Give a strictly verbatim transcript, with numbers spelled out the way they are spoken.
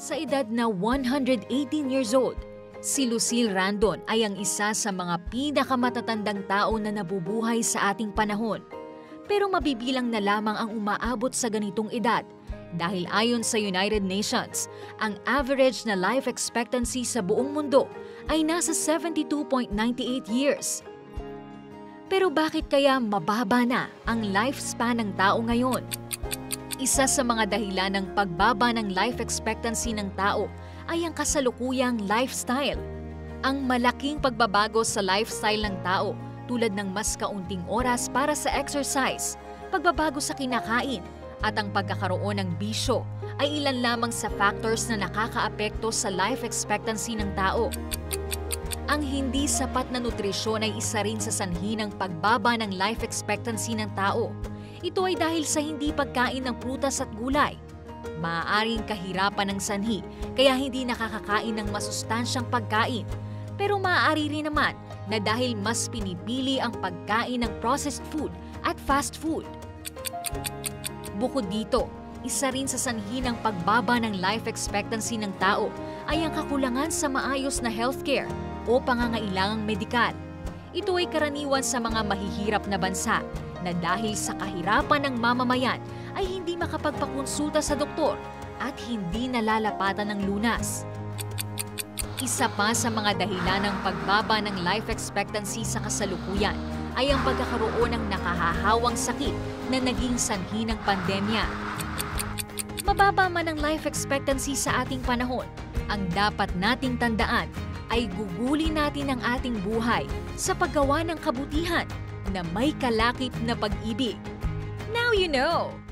Sa edad na one hundred eighteen years old, si Lucille Randon ay ang isa sa mga pinakamatatandang tao na nabubuhay sa ating panahon. Pero mabibilang na lamang ang umaabot sa ganitong edad dahil ayon sa United Nations, ang average na life expectancy sa buong mundo ay nasa seventy-two point nine eight years. Pero bakit kaya mababa na ang lifespan ng tao ngayon? Isa sa mga dahilan ng pagbaba ng life expectancy ng tao ay ang kasalukuyang lifestyle. Ang malaking pagbabago sa lifestyle ng tao tulad ng mas kaunting oras para sa exercise, pagbabago sa kinakain, at ang pagkakaroon ng bisyo ay ilan lamang sa factors na nakakaapekto sa life expectancy ng tao. Ang hindi sapat na nutrisyon ay isa rin sa sanhi ng pagbaba ng life expectancy ng tao. Ito ay dahil sa hindi pagkain ng prutas at gulay. Maaaring kahirapan ng sanhi kaya hindi nakakakain ng masustansyang pagkain. Pero maaari rin naman na dahil mas pinipili ang pagkain ng processed food at fast food. Bukod dito, isa rin sa sanhi ng pagbaba ng life expectancy ng tao ay ang kakulangan sa maayos na healthcare o pangangailangang medikal. Ito ay karaniwan sa mga mahihirap na bansa na dahil sa kahirapan ng mamamayan ay hindi makapagpakonsulta sa doktor at hindi nalalapatan ng lunas. Isa pa sa mga dahilan ng pagbaba ng life expectancy sa kasalukuyan ay ang pagkakaroon ng nakahahawang sakit na naging sanhi ng pandemya. Mababa man ang life expectancy sa ating panahon, ang dapat nating tandaan ay gugulin natin ang ating buhay sa paggawa ng kabutihan na may kalakip na pag-ibig. Now you know!